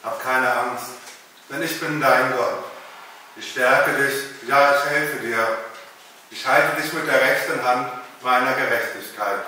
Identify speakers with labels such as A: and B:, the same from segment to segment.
A: Hab keine Angst, denn ich bin dein Gott. Ich stärke dich, ja, ich helfe dir. Ich halte dich mit der rechten Hand meiner Gerechtigkeit.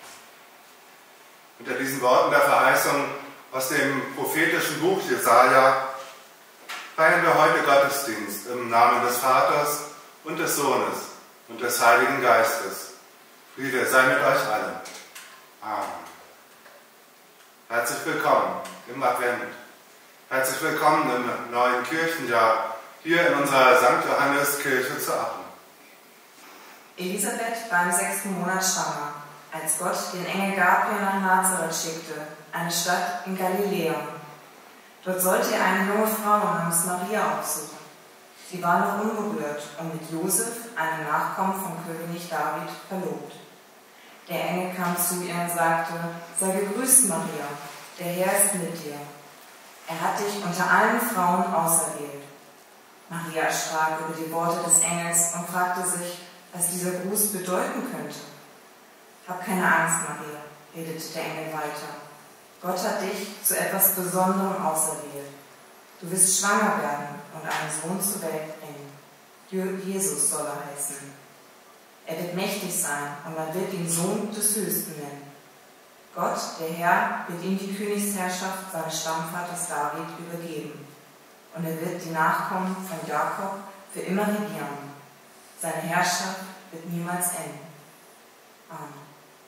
A: Unter diesen Worten der Verheißung aus dem prophetischen Buch Jesaja feiern wir heute Gottesdienst im Namen des Vaters und des Sohnes und des Heiligen Geistes. Friede sei mit euch allen. Amen. Herzlich willkommen im Advent. Herzlich willkommen im neuen Kirchenjahr hier in unserer St. Johannes Kirche zu Aachen.
B: Elisabeth war im 6. Monat schwanger, als Gott den Engel Gabriel nach Nazareth schickte, eine Stadt in Galiläa. Dort sollte er eine junge Frau namens Maria aufsuchen. Sie war noch unberührt und mit Josef, einem Nachkommen vom König David, verlobt. Der Engel kam zu ihr und sagte: Sei gegrüßt, Maria, der Herr ist mit dir. Er hat dich unter allen Frauen auserwählt. Maria erschrak über die Worte des Engels und fragte sich, was dieser Gruß bedeuten könnte. Hab keine Angst, Maria, redete der Engel weiter. Gott hat dich zu etwas Besonderem auserwählt. Du wirst schwanger werden und einen Sohn zur Welt bringen. Jesus soll er heißen. Er wird mächtig sein und man wird ihn Sohn des Höchsten nennen. Gott, der Herr, wird ihm die Königsherrschaft seines Stammvaters David übergeben. Und er wird die Nachkommen von Jakob für immer regieren. Seine Herrschaft wird niemals enden. Amen.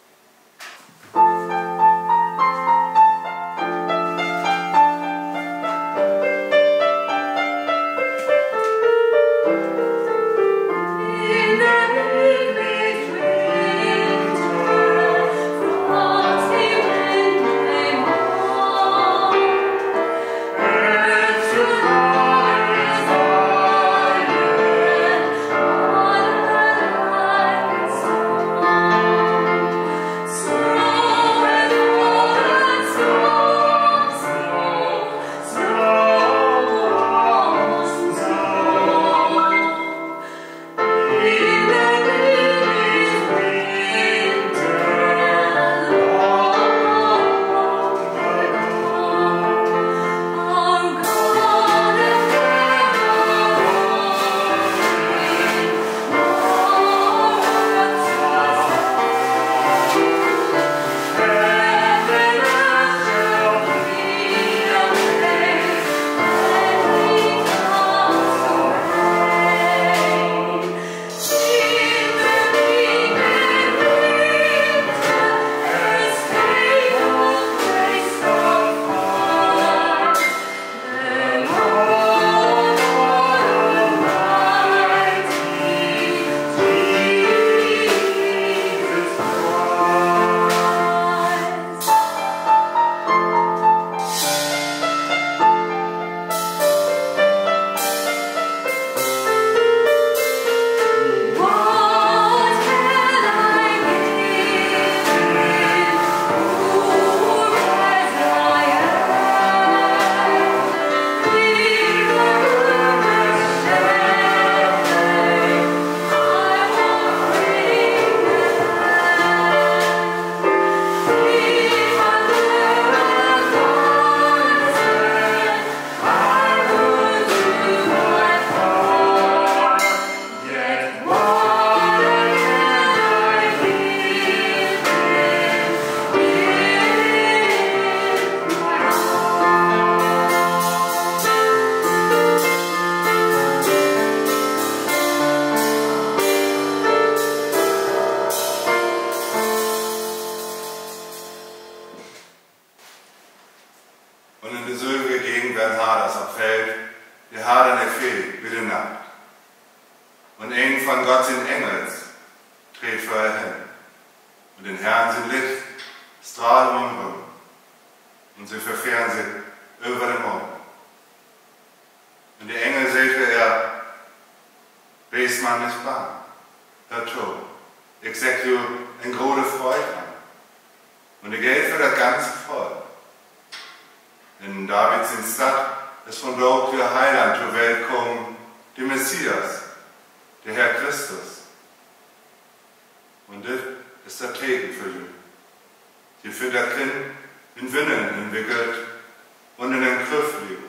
A: Und das ist der Teken für ihn. Hier findet der Kind in Winnen entwickelt und in den Griff liegt.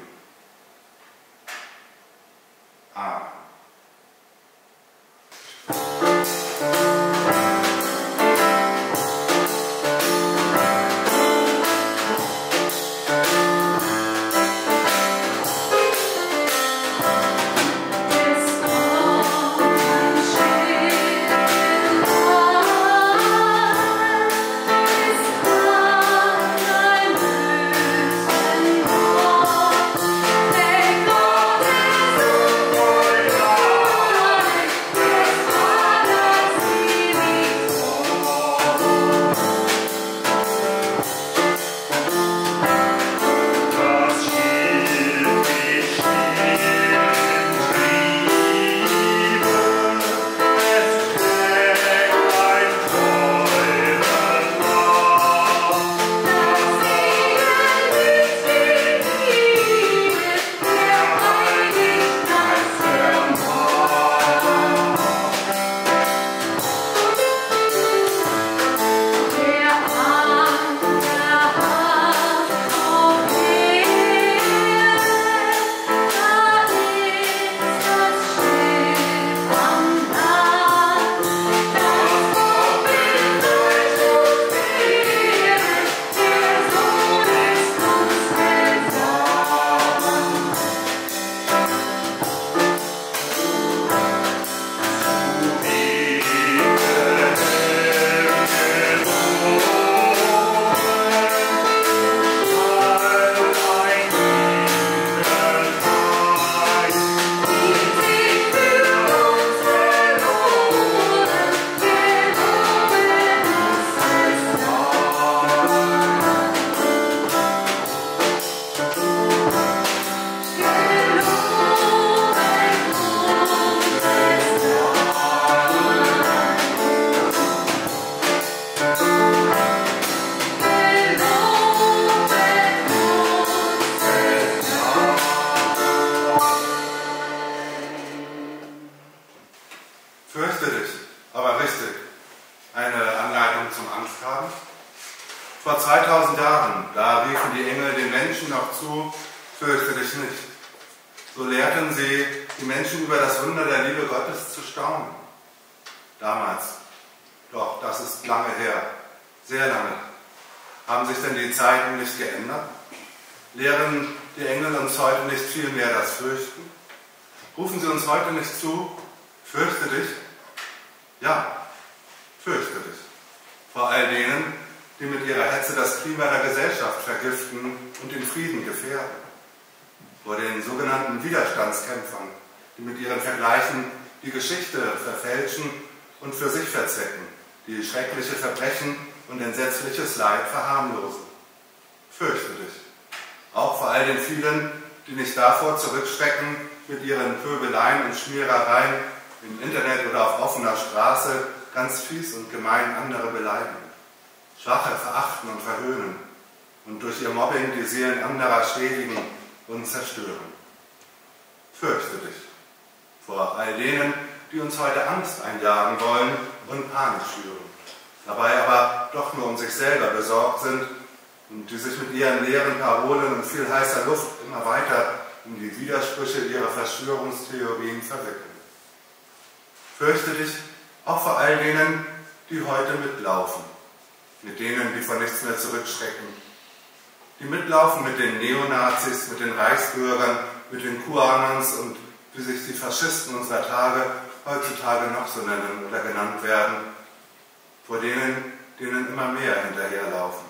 A: Menschen noch zu, fürchte dich nicht. So lehrten sie die Menschen über das Wunder der Liebe Gottes zu staunen. Damals. Doch, das ist lange her. Sehr lange. Haben sich denn die Zeiten nicht geändert? Lehren die Engel uns heute nicht viel mehr das Fürchten? Rufen sie uns heute nicht zu, fürchte dich? Ja, fürchte dich. Vor all denen, die mit ihrer Hetze das Klima der Gesellschaft vergiften und den Frieden gefährden. Vor den sogenannten Widerstandskämpfern, die mit ihren Vergleichen die Geschichte verfälschen und für sich verzwecken, die schreckliche Verbrechen und entsetzliches Leid verharmlosen. Fürchte dich. Auch vor all den vielen, die nicht davor zurückschrecken, mit ihren Pöbeleien und Schmierereien im Internet oder auf offener Straße ganz fies und gemein andere beleidigen, Schwache verachten und verhöhnen und durch ihr Mobbing die Seelen anderer schädigen und zerstören. Fürchte dich vor all denen, die uns heute Angst einjagen wollen und Panik schüren, dabei aber doch nur um sich selber besorgt sind und die sich mit ihren leeren Parolen und viel heißer Luft immer weiter in die Widersprüche ihrer Verschwörungstheorien verwickeln. Fürchte dich auch vor all denen, die heute mitlaufen, mit denen, die vor nichts mehr zurückschrecken, die mitlaufen mit den Neonazis, mit den Reichsbürgern, mit den QAnons und wie sich die Faschisten unserer Tage heutzutage noch so nennen oder genannt werden, vor denen immer mehr hinterherlaufen.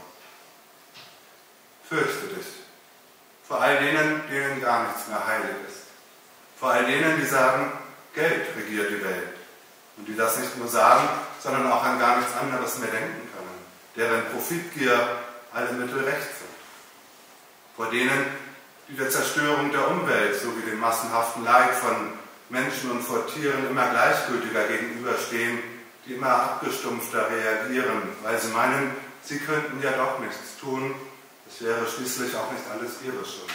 A: Fürchte dich vor all denen, denen gar nichts mehr heilig ist, vor all denen, die sagen, Geld regiert die Welt und die das nicht nur sagen, sondern auch an gar nichts anderes mehr denken können, deren Profitgier alle Mittel recht sind. Vor denen, die der Zerstörung der Umwelt sowie dem massenhaften Leid von Menschen und vor Tieren immer gleichgültiger gegenüberstehen, die immer abgestumpfter reagieren, weil sie meinen, sie könnten ja doch nichts tun, es wäre schließlich auch nicht alles ihre Schuld.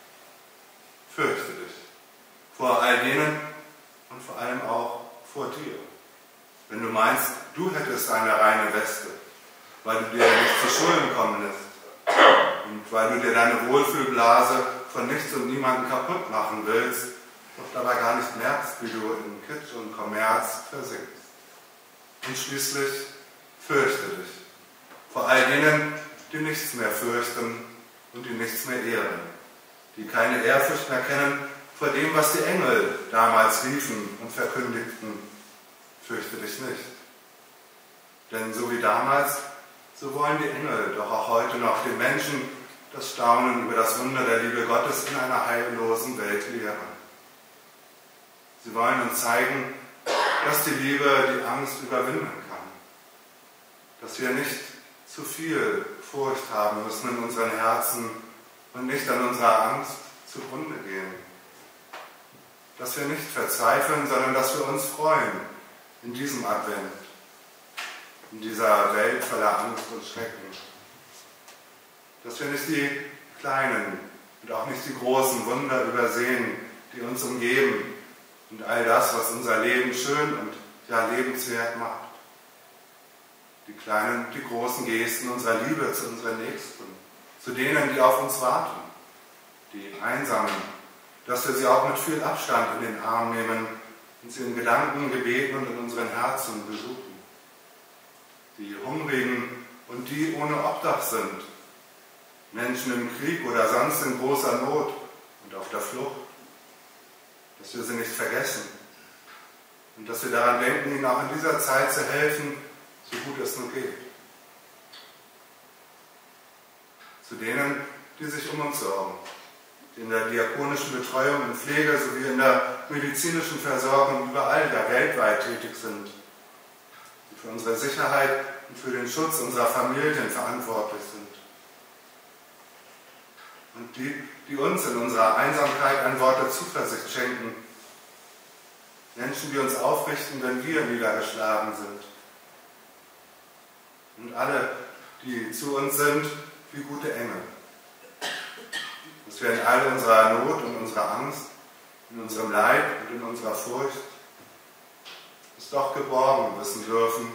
A: Fürchte dich vor all denen und vor allem auch vor dir. Wenn du meinst, du hättest eine reine Weste, weil du dir nicht zu Schulden kommen lässt und weil du dir deine Wohlfühlblase von nichts und niemandem kaputt machen willst, doch dabei gar nicht merkst, wie du in Kitsch und Kommerz versinkst. Und schließlich fürchte dich vor all denen, die nichts mehr fürchten und die nichts mehr ehren, die keine Ehrfurcht mehr kennen vor dem, was die Engel damals riefen und verkündigten, fürchte dich nicht. Denn so wie damals, so wollen die Engel doch auch heute noch den Menschen das Staunen über das Wunder der Liebe Gottes in einer heillosen Welt lehren. Sie wollen uns zeigen, dass die Liebe die Angst überwinden kann, dass wir nicht zu viel Furcht haben müssen in unseren Herzen und nicht an unserer Angst zugrunde gehen. Dass wir nicht verzweifeln, sondern dass wir uns freuen in diesem Advent, in dieser Welt voller Angst und Schrecken. Dass wir nicht die kleinen und auch nicht die großen Wunder übersehen, die uns umgeben und all das, was unser Leben schön und ja lebenswert macht. Die kleinen und die großen Gesten unserer Liebe zu unseren Nächsten, zu denen, die auf uns warten, die Einsamen, dass wir sie auch mit viel Abstand in den Arm nehmen und sie in Gedanken, Gebeten und in unseren Herzen besuchen. Die Hungrigen und die ohne Obdach sind, Menschen im Krieg oder sonst in großer Not und auf der Flucht, dass wir sie nicht vergessen und dass wir daran denken, ihnen auch in dieser Zeit zu helfen, so gut es nur geht. Zu denen, die sich um uns sorgen, die in der diakonischen Betreuung und Pflege sowie in der medizinischen Versorgung überall ja weltweit tätig sind, die für unsere Sicherheit und für den Schutz unserer Familien verantwortlich sind. Und die uns in unserer Einsamkeit ein Wort der Zuversicht schenken. Menschen, die uns aufrichten, wenn wir niedergeschlagen sind. Und alle, die zu uns sind, wie gute Engel. Dass wir in all unserer Not und unserer Angst, in unserem Leid und in unserer Furcht es doch geborgen wissen dürfen,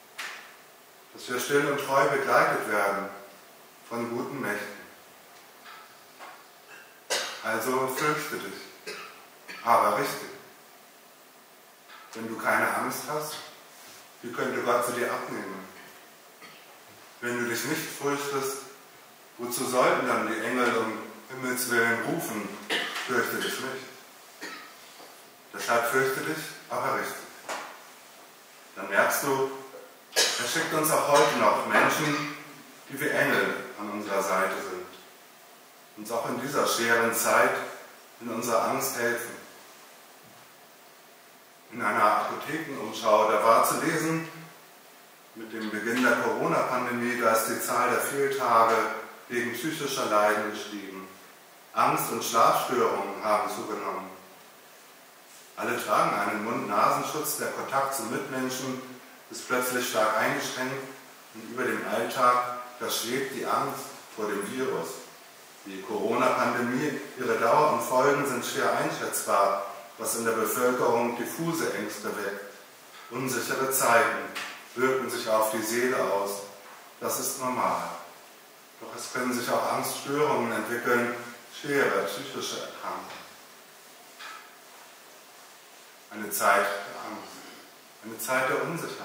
A: dass wir still und treu begleitet werden von guten Mächten. Also fürchte dich, aber richtig. Wenn du keine Angst hast, wie könnte Gott sie dir abnehmen? Wenn du dich nicht fürchtest, wozu sollten dann die Engel um Himmels Willen rufen, fürchte dich nicht? Deshalb fürchte dich, aber richtig. Dann merkst du, er schickt uns auch heute noch Menschen, die wie Engel an unserer Seite sind. Uns auch in dieser schweren Zeit in unserer Angst helfen. In einer Apothekenumschau, da war zu lesen, mit dem Beginn der Corona-Pandemie, da ist die Zahl der Fehltage wegen psychischer Leiden gestiegen. Angst und Schlafstörungen haben zugenommen. Alle tragen einen Mund-Nasenschutz, der Kontakt zu Mitmenschen ist plötzlich stark eingeschränkt und über dem Alltag, da schwebt die Angst vor dem Virus. Die Corona-Pandemie, ihre Dauer und Folgen sind schwer einschätzbar, was in der Bevölkerung diffuse Ängste weckt. Unsichere Zeiten wirken sich auf die Seele aus. Das ist normal. Doch es können sich auch Angststörungen entwickeln, schwere psychische Erkrankungen. Eine Zeit der Angst, eine Zeit der Unsicherheit.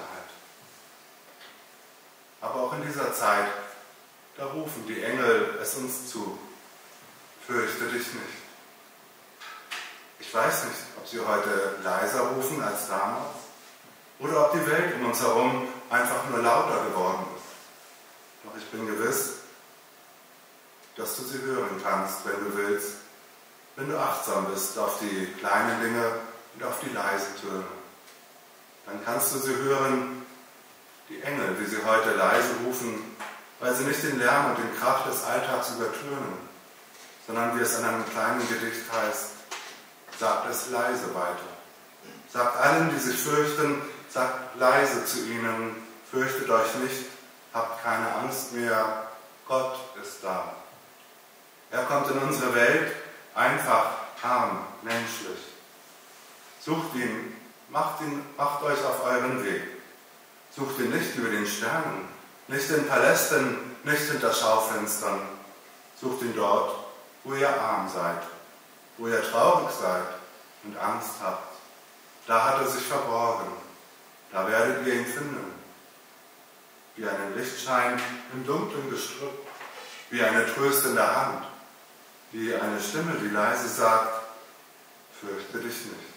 A: Aber auch in dieser Zeit, da rufen die Engel es uns zu. Fürchte dich nicht. Ich weiß nicht, ob sie heute leiser rufen als damals oder ob die Welt um uns herum einfach nur lauter geworden ist. Doch ich bin gewiss, dass du sie hören kannst, wenn du willst, wenn du achtsam bist auf die kleinen Dinge und auf die leisen Töne. Dann kannst du sie hören, die Engel, wie sie heute leise rufen, weil sie nicht den Lärm und den Krach des Alltags übertönen, sondern wie es in einem kleinen Gedicht heißt, sagt es leise weiter. Sagt allen, die sich fürchten, sagt leise zu ihnen, fürchtet euch nicht, habt keine Angst mehr, Gott ist da. Er kommt in unsere Welt, einfach, arm, menschlich. Sucht ihn, macht euch auf euren Weg. Sucht ihn nicht über den Sternen, nicht in Palästen, nicht hinter Schaufenstern. Sucht ihn dort, wo ihr arm seid, wo ihr traurig seid und Angst habt. Da hat er sich verborgen, da werdet ihr ihn finden. Wie einen Lichtschein im dunklen Gestrüpp, wie eine tröstende Hand, wie eine Stimme, die leise sagt, fürchte dich nicht.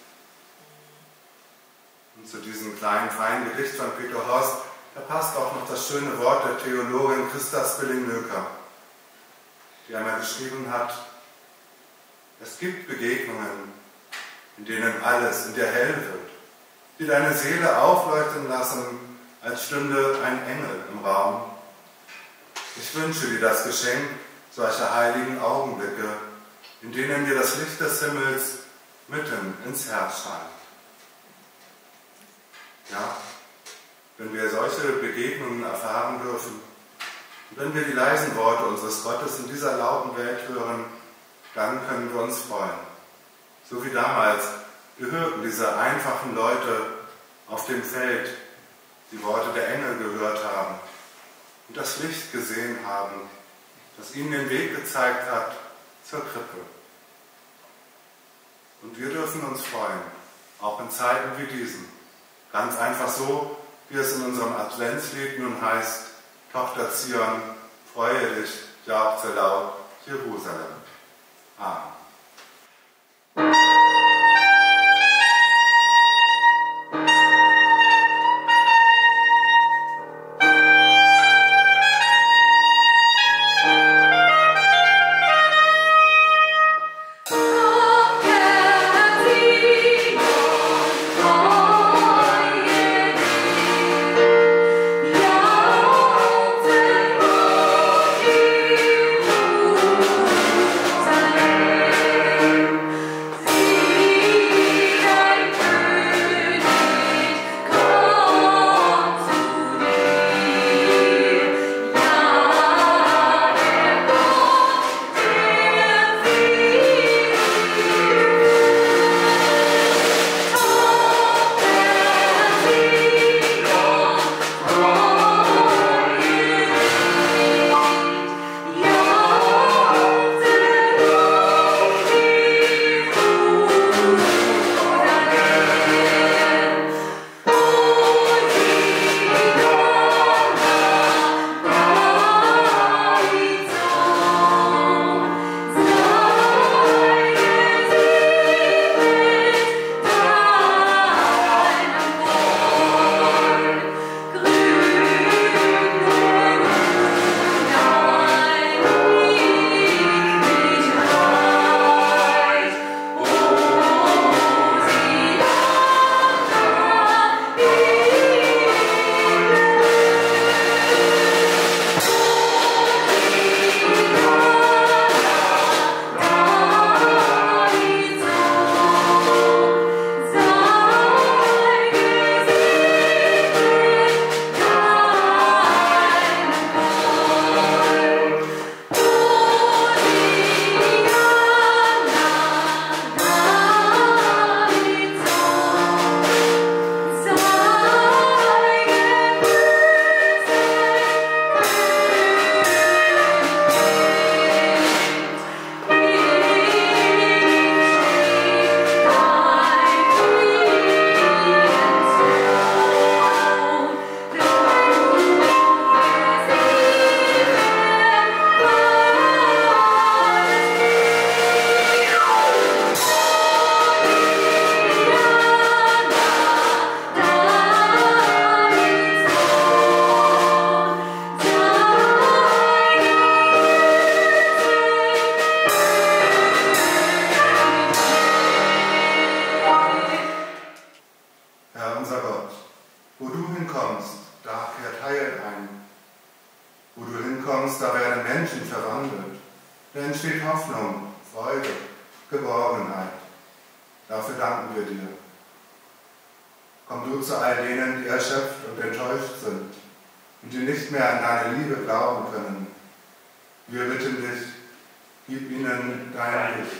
A: Und zu diesem kleinen, feinen Gedicht von Peter Horst, da passt auch noch das schöne Wort der Theologin Christa Spilling-Nöker, die einmal geschrieben hat, es gibt Begegnungen, in denen alles in dir hell wird, die deine Seele aufleuchten lassen, als stünde ein Engel im Raum. Ich wünsche dir das Geschenk solcher heiligen Augenblicke, in denen dir das Licht des Himmels mitten ins Herz scheint. Ja, wenn wir solche Begegnungen erfahren dürfen und wenn wir die leisen Worte unseres Gottes in dieser lauten Welt hören, dann können wir uns freuen. So wie damals gehörten diese einfachen Leute auf dem Feld die Worte der Engel gehört haben und das Licht gesehen haben, das ihnen den Weg gezeigt hat zur Krippe. Und wir dürfen uns freuen, auch in Zeiten wie diesen. Ganz einfach so, wie es in unserem Adventslied nun heißt, Tochter Zion, freue dich, jauchze laut, Jerusalem. Amen.
C: Jerusalem.
A: entsteht Hoffnung, Freude, Geborgenheit. Dafür danken wir dir. Komm du zu all denen, die erschöpft und enttäuscht sind und die nicht mehr an deine Liebe glauben können. Wir bitten dich, gib ihnen dein Licht.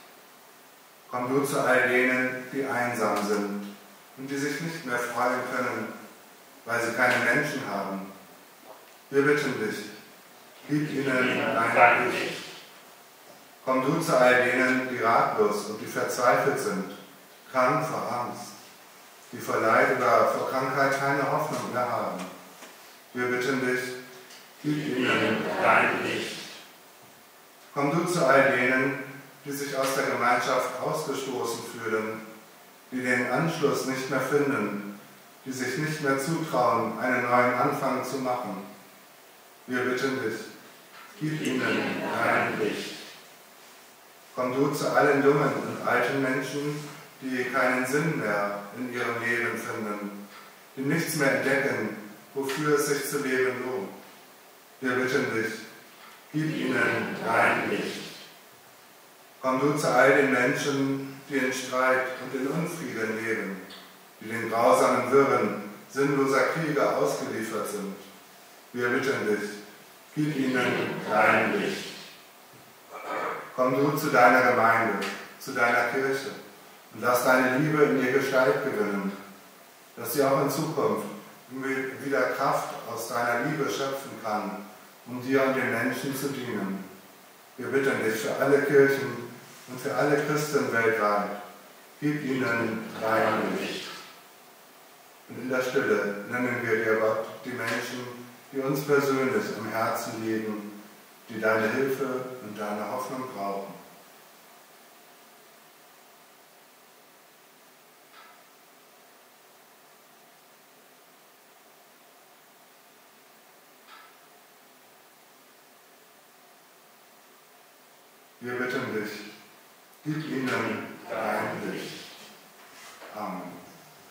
A: Komm du zu all denen, die einsam sind und die sich nicht mehr freuen können, weil sie keine Menschen haben. Wir bitten dich, gib ihnen dein Licht. Komm du zu all denen, die ratlos und die verzweifelt sind, krank vor Angst, die vor Leid oder vor Krankheit keine Hoffnung mehr haben. Wir bitten dich, gib ihnen dein Licht. Komm du zu all denen, die sich aus der Gemeinschaft ausgestoßen fühlen, die den Anschluss nicht mehr finden, die sich nicht mehr zutrauen, einen neuen Anfang zu machen. Wir bitten dich, gib ihnen dein Licht. Komm du zu allen jungen und alten Menschen, die keinen Sinn mehr in ihrem Leben finden, die nichts mehr entdecken, wofür es sich zu leben lohnt. Wir bitten dich, gib ihnen dein Licht. Komm du zu all den Menschen, die in Streit und in Unfrieden leben, die den grausamen Wirren sinnloser Kriege ausgeliefert sind. Wir bitten dich, gib ihnen dein Licht. Komm du zu deiner Gemeinde, zu deiner Kirche und lass deine Liebe in ihr Gestalt gewinnen, dass sie auch in Zukunft wieder Kraft aus deiner Liebe schöpfen kann, um dir und den Menschen zu dienen. Wir bitten dich für alle Kirchen und für alle Christen weltweit, gib ihnen dein Licht. Und in der Stille nennen wir dir, Gott, die Menschen, die uns persönlich im Herzen liegen, die deine Hilfe und deine Hoffnung brauchen. Wir bitten dich, gib ihnen dein Licht. Amen.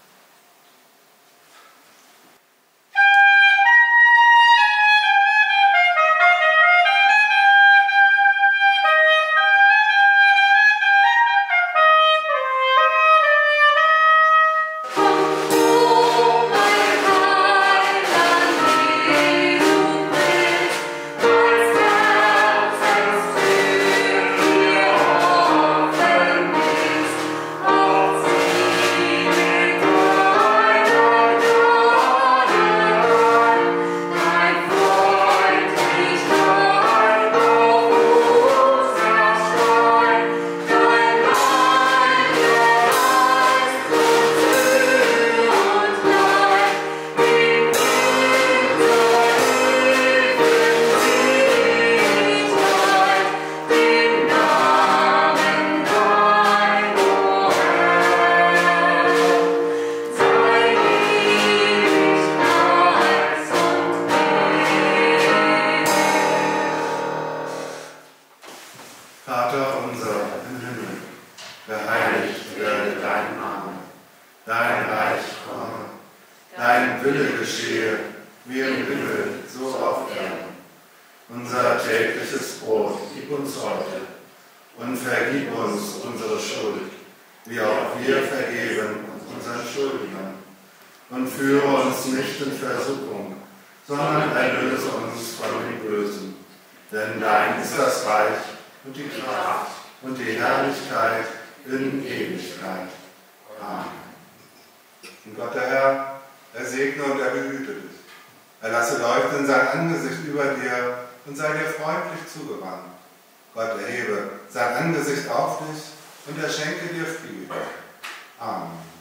A: Vater unser im Himmel, geheiligt werde dein Name, dein Reich komme, dein Wille geschehe, wie im Himmel, so auf Erden. Unser tägliches Brot gib uns heute und vergib uns unsere Schuld, wie auch wir vergeben unseren Schuldigern. Und führe uns nicht in Versuchung, sondern erlöse uns von dem Bösen. Denn dein ist das Reich und die Kraft und die Herrlichkeit in Ewigkeit. Amen. Und Gott der Herr, er segne und er behüte dich. Er lasse leuchten sein Angesicht über dir und sei dir freundlich zugewandt. Gott erhebe sein Angesicht auf dich und er schenke dir Frieden. Amen.